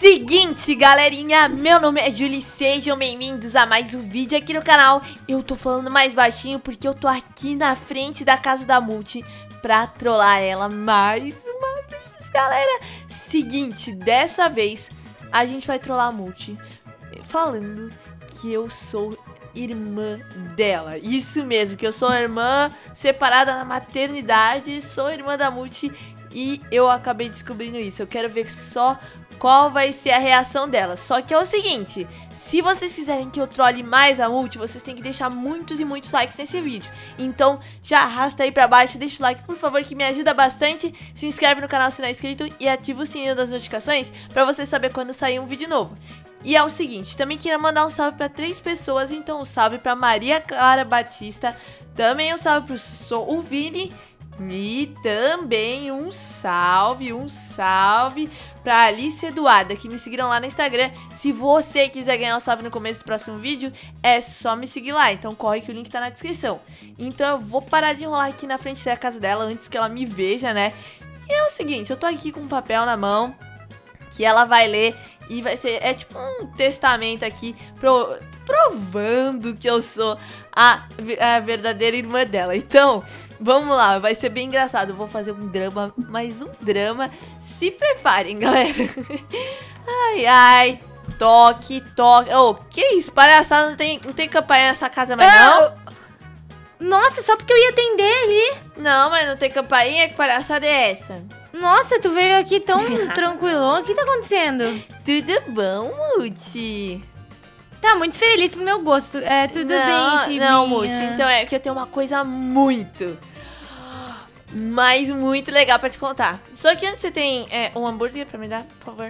Seguinte, galerinha, meu nome é Julie, sejam bem-vindos a mais um vídeo aqui no canal. Eu tô falando mais baixinho porque eu tô aqui na frente da casa da Multi pra trollar ela mais uma vez, galera. Seguinte, dessa vez a gente vai trollar a Multi falando que eu sou irmã dela. Isso mesmo, que eu sou irmã separada na maternidade, sou irmã da Multi e eu acabei descobrindo isso. Eu quero ver só qual vai ser a reação dela. Só que é o seguinte, se vocês quiserem que eu trole mais a Multi, vocês têm que deixar muitos e muitos likes nesse vídeo. Então já arrasta aí pra baixo, deixa o like por favor, que me ajuda bastante. Se inscreve no canal se não é inscrito e ativa o sininho das notificações pra você saber quando sair um vídeo novo. E é o seguinte, também queria mandar um salve pra 3 pessoas. Então um salve pra Maria Clara Batista, também um salve pro Sou Vini, e também um salve pra Alice Eduarda, que me seguiram lá no Instagram. Se você quiser ganhar um salve no começo do próximo vídeo, é só me seguir lá, então corre que o link tá na descrição. Então eu vou parar de enrolar aqui na frente da casa dela antes que ela me veja, né? E é o seguinte, eu tô aqui com um papel na mão que ela vai ler e vai ser, é tipo um testamento aqui provando que eu sou a verdadeira irmã dela. Então, vamos lá, vai ser bem engraçado. Eu vou fazer um drama, mais um drama. Se preparem, galera. Ai, ai, toque. Oh, que isso? Palhaçada, não tem campainha nessa casa mais não? Nossa, só porque eu ia atender ali. Não, mas não tem campainha? Que palhaçada é essa? Nossa, tu veio aqui tão tranquilão. O que tá acontecendo? Tudo bom, Multi? Tá muito feliz pro meu gosto. É, tudo bem, Chivinha. Não, Multi, então é que eu tenho uma coisa muito legal pra te contar. Só que antes você tem um hambúrguer pra me dar, por favor?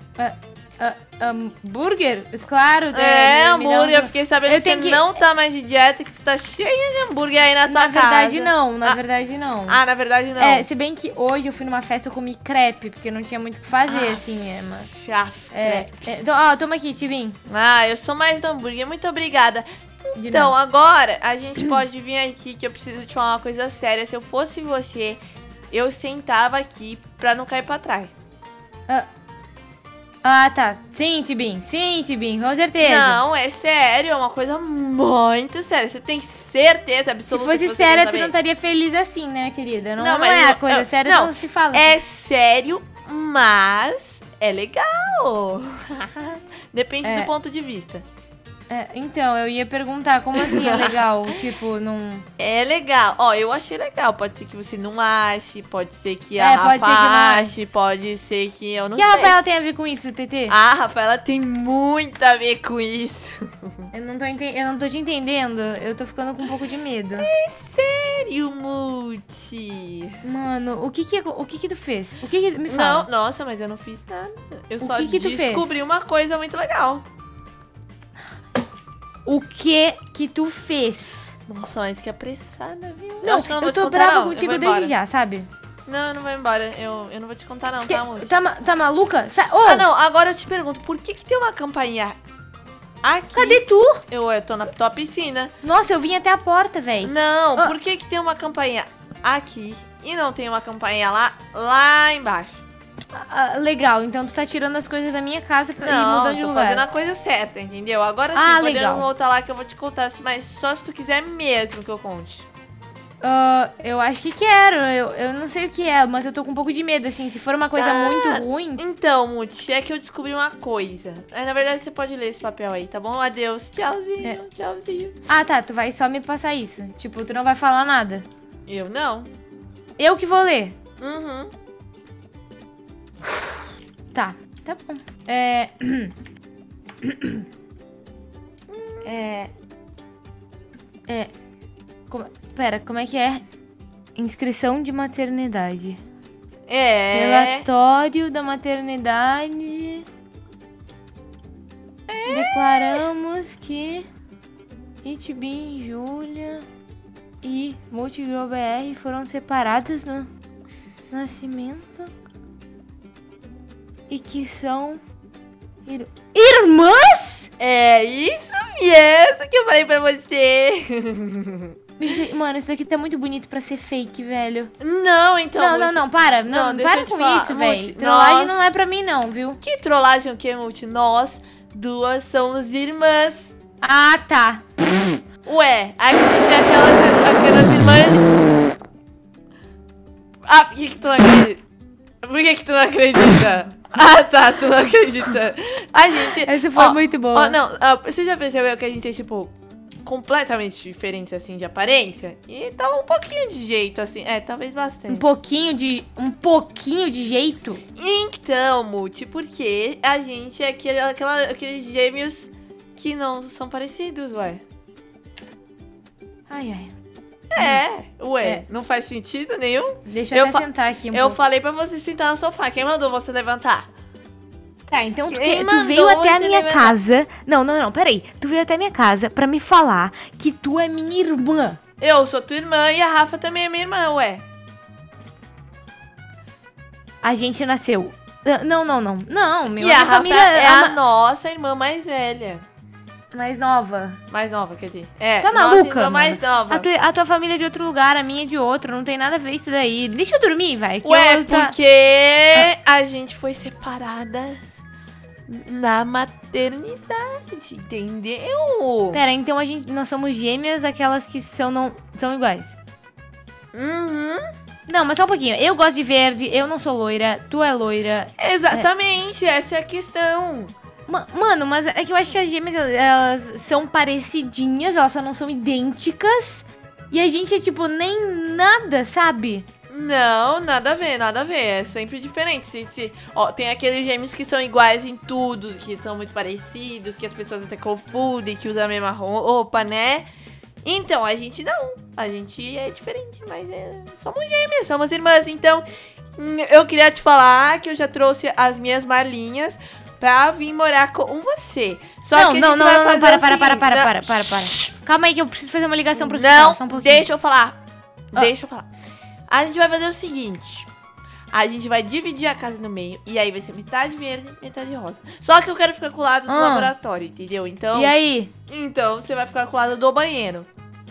Hambúrguer? Claro. Hambúrguer. Eu fiquei sabendo que você não tá mais de dieta, que você tá cheia de hambúrguer aí na tua casa. Na verdade não. Na verdade não. É, se bem que hoje eu fui numa festa, eu comi crepe, porque eu não tinha muito o que fazer, assim, mas... Crepe. Toma aqui, Tivin. Eu sou mais do hambúrguer, muito obrigada. Então, agora a gente pode vir aqui, que eu preciso te falar uma coisa séria. Se eu fosse você, eu sentava aqui pra não cair pra trás. Tá. Sim, Tibim, com certeza. Não, é sério, é uma coisa muito séria. Você tem certeza absoluta? Se fosse séria, tu não estaria feliz assim, né, querida? Não é a coisa séria, não se fala. É sério, mas é legal. Depende do ponto de vista. Então, eu ia perguntar, como assim é legal? Tipo, não... É legal. Ó, eu achei legal. Pode ser que você não ache, pode ser que a Rafa ache, pode ser que eu não sei. O que a Rafaela tem a ver com isso, TT? A Rafaela tem muito a ver com isso. Eu não tô te entendendo. Eu tô ficando com um pouco de medo. É sério, Multi. Mano, o que tu fez? O que me fala? Não, nossa, mas eu não fiz nada. Eu só descobri uma coisa muito legal. O que tu fez? Nossa, mas que apressada, viu? Não, eu tô brava contigo desde já, sabe? Não, eu não vou embora. Eu não vou te contar não, tá, amor? Tá maluca? Não, agora eu te pergunto, por que tem uma campainha aqui? Cadê tu? Eu tô na tua piscina. Nossa, eu vim até a porta, velho. Não, por que tem uma campainha aqui e não tem uma campainha lá embaixo? Legal, então tu tá tirando as coisas da minha casa e mudando de lugar. Não, tô fazendo a coisa certa, entendeu? Agora sim, podemos voltar lá que eu vou te contar, mas só se tu quiser mesmo que eu conte. Eu acho que quero, eu não sei o que é, mas eu tô com um pouco de medo, assim, se for uma coisa muito ruim... Então, Multi, é que eu descobri uma coisa. Na verdade, você pode ler esse papel aí, tá bom? Adeus, tchauzinho, tchauzinho. Tá, tu vai só me passar isso, tipo, tu não vai falar nada. Eu não. Eu que vou ler? Uhum. Tá bom. Pera, como é que é? Inscrição de maternidade. Relatório da maternidade. Declaramos que Itbin, Júlia e Multigrow BR foram separadas no nascimento. E que são irmãs? É isso mesmo que eu falei pra você. Mano, isso daqui tá muito bonito pra ser fake, velho. Não, então... Não, para. Não, deixa para eu te com falar, isso, velho. Multi, Trollagem nós- não é pra mim, não, viu? Que trollagem o que, Multi? Nós duas somos irmãs. Ah, tá. Ué, a gente é aquelas irmãs... Ah, por que tu não acredita? Por que tu não acredita? Ah, tá, tu não acredita. A gente... Essa foi muito boa. Ó, não, você já percebeu que a gente é, tipo, completamente diferente, assim, de aparência? E tava um pouquinho de jeito, assim. É, talvez bastante. Um pouquinho de jeito? Então, Multi, porque a gente é aqueles gêmeos que não são parecidos, ué. Ai. Não faz sentido nenhum? Deixa eu até sentar aqui Eu pouco. falei pra você sentar no sofá. Quem mandou você levantar? Tá, então tu Quem veio mandou até a você minha levantar? casa. Não, peraí. Tu veio até a minha casa pra me falar que tu é minha irmã. Eu sou tua irmã e a Rafa também é minha irmã, ué. A gente nasceu. Não. Minha E a Rafa família é a a nossa irmã mais velha. mais nova. Mais nova, quer dizer. É, Tá nossa maluca, irmã mano? mais nova. A tua família é de outro lugar, a minha é de outro. Não tem nada a ver isso daí. Deixa eu dormir, vai. Que Ué, eu tá- porque a gente foi separada na maternidade, entendeu? Pera, então nós somos gêmeas, aquelas que não são iguais. Uhum. Não, mas só um pouquinho. Eu gosto de verde, eu não sou loira, tu é loira. Exatamente, essa é a questão. Mano, mas é que eu acho que as gêmeas, elas são parecidinhas, elas só não são idênticas. E a gente é, tipo, nem nada, sabe? Não, nada a ver, é sempre diferente. Ó, tem aqueles gêmeos que são iguais em tudo, que são muito parecidos, que as pessoas até confundem, que usam a mesma roupa, né? Então, a gente não. A gente é diferente, mas somos gêmeas, somos irmãs. Então, eu queria te falar que eu já trouxe as minhas malinhas pra vir morar com você. Só que a gente vai fazer para. o seguinte, Para. Calma aí que eu preciso fazer uma ligação pro hospial, só um Não, pouquinho. deixa eu falar. Deixa eu falar. A gente vai fazer o seguinte. A gente vai dividir a casa no meio. E aí vai ser metade verde, metade rosa. Só que eu quero ficar com o lado do laboratório, entendeu? Então, E aí? Então você vai ficar com o lado do banheiro.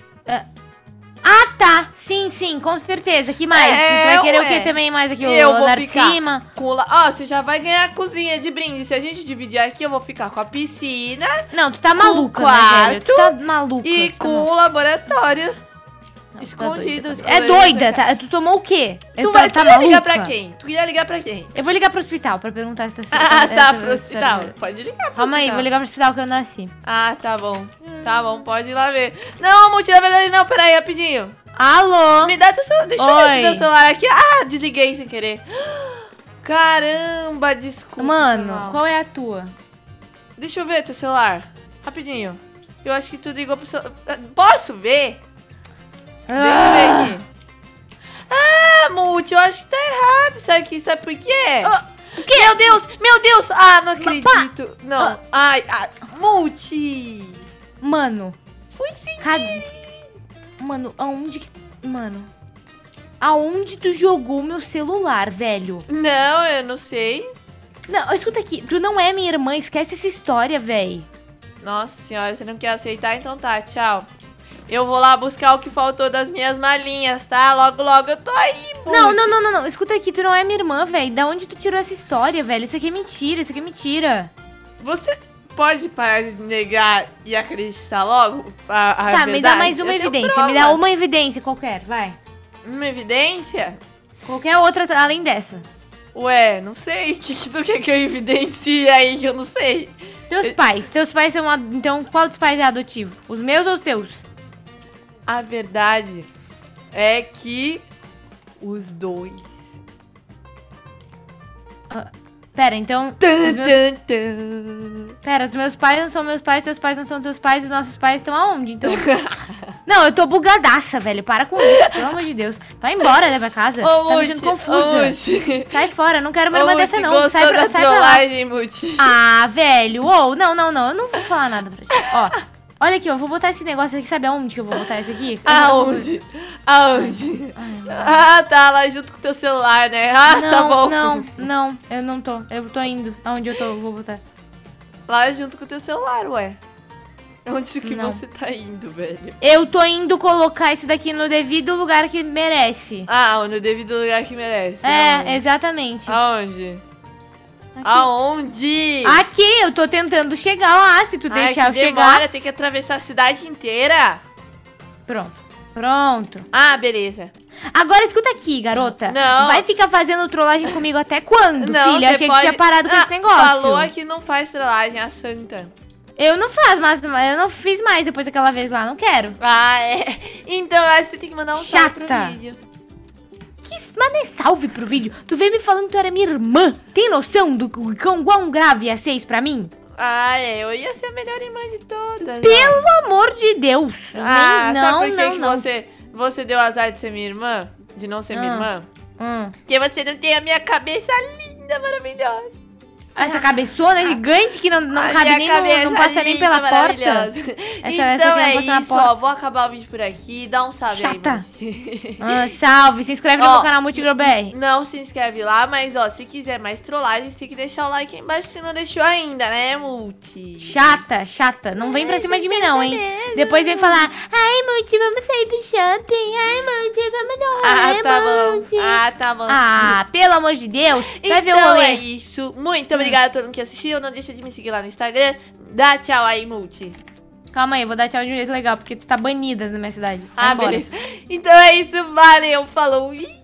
Ah, tá. Sim, com certeza. Que mais? Tu vai querer o que também mais aqui? Eu O vou andar de ficar cima? Ó, você já vai ganhar a cozinha de brinde. Se a gente dividir aqui, eu vou ficar com a piscina Não, tu tá maluca, né, velho? Tu tá maluca. e tu tá com maluca. o laboratório Tá escondido. doida. É doida, tá? Tu tomou o quê? Tu tá queria maluca? ligar pra quem? Tu queria ligar pra quem? Eu vou ligar pro hospital pra perguntar se tá Ah, tá, essa- pro hospital. Pode ligar pro Calma aí, hospital. vou ligar pro hospital que eu nasci. Ah, tá bom. Tá bom, pode ir lá ver. Não, Multi, na verdade não, peraí, rapidinho. Alô? Me dá teu celular, deixa eu ver Oi. se teu celular aqui. Ah, desliguei sem querer. Caramba, desculpa. Mano, mal. qual é a tua? Deixa eu ver teu celular. Rapidinho. Eu acho que tu ligou pro celular. Posso ver? Deixa eu ver aqui. Ah, Multi, eu acho que tá errado isso aqui. Sabe por quê? O quê? Meu Deus. Ah, não acredito. Não. Ai, Multi. Mano, Fui sim. Mano, aonde tu jogou meu celular, velho? Não, eu não sei. Não, escuta aqui, tu não é minha irmã, esquece essa história, véi. Nossa senhora, você não quer aceitar? Então tá, tchau. Eu vou lá buscar o que faltou das minhas malinhas, tá? Logo, logo eu tô aí, Multi. Não, escuta aqui, tu não é minha irmã, véi. Da onde tu tirou essa história, velho? Isso aqui é mentira, Você pode parar de negar e acreditar logo a Tá, verdade? me dá mais uma Eu tenho evidência, me dá provas. uma evidência qualquer, vai. Uma evidência? Qualquer outra além dessa. Ué, não sei. O que tu quer que eu evidencie aí que eu não sei? Teus pais são... Então, qual dos pais é adotivo? Os meus ou os teus? A verdade é que os dois. Pera, então... Tan, Os meus... tan, tan. Pera, os meus pais não são meus pais, teus pais não são teus pais, os nossos pais estão aonde, então? Não, eu tô bugadaça, velho. Para com isso, pelo amor de Deus. Vai embora, né, pra casa. Ô, Tá me Multi, deixando confusa. Multi. Sai fora, não quero uma Ô, irmã Multi, dessa, não. gostou Sai da pra lá. trollagem, Multi? Ah, velho. Não, eu não vou falar nada pra ti. Ó, olha aqui, eu vou botar esse negócio aqui. Sabe aonde que eu vou botar isso aqui? Aonde? Aonde? Ah, tá, lá junto com o teu celular, né? Ah, tá bom. Não, eu não tô. Eu tô indo. Aonde eu tô, eu vou botar. Lá junto com o teu celular, ué. Onde que Não. você tá indo, velho? Eu tô indo colocar isso daqui no devido lugar que merece. Ah, no devido lugar que merece. É, exatamente. Aonde? Aqui. Aonde? Aqui, eu tô tentando chegar lá, se tu deixar eu que chegar. demora, tem que atravessar a cidade inteira. Pronto. Ah, beleza. Agora escuta aqui, garota. Não. Vai ficar fazendo trollagem comigo até quando, Não, filha? você Achei pode... que tinha parado com esse negócio. Falou que não faz trollagem, a santa. Eu não faço, mas eu não fiz mais depois daquela vez lá, não quero. Ah, é. Então, eu acho que você tem que mandar um salve pro Chata. vídeo. Mas nem salve pro vídeo. Tu veio me falando que tu era minha irmã. Tem noção do quão grave ia ser isso pra mim? Ah, é. Eu ia ser a melhor irmã de todas. Pelo amor de Deus. Ah, Nem, sabe por que não. você deu azar de ser minha irmã? De não ser minha irmã? Hum. Porque você não tem a minha cabeça linda, maravilhosa. Essa cabeçona gigante que não A cabe minha nem cabeça não passa nem linda, pela porta. maravilhosa. Essa Então aqui é não passa na isso, porta. ó. Vou acabar o vídeo por aqui. Dá um salve Chata. aí, Salve, se inscreve no Ó, meu canal MultiGrowBR. Não se inscreve lá, mas ó, se quiser mais trollagens, tem que deixar o like aí embaixo se não deixou ainda, né, Multi? Chata. Não vem pra cima de mim não, hein? Depois vem falar, ai, Multi, vamos sair pro shopping. Ai, Multi, vamos no rolê, tá bom. Multi. Tá bom. Ah, pelo amor de Deus. Vai ver o Então rolê. é isso. Muito obrigada a todo mundo que assistiu. Não deixa de me seguir lá no Instagram. Dá tchau aí, Multi. Calma aí, eu vou dar tchau de um jeito legal, porque tu tá banida na minha cidade. Vai Ah, embora. beleza. Então é isso. Valeu. Falou. Ih!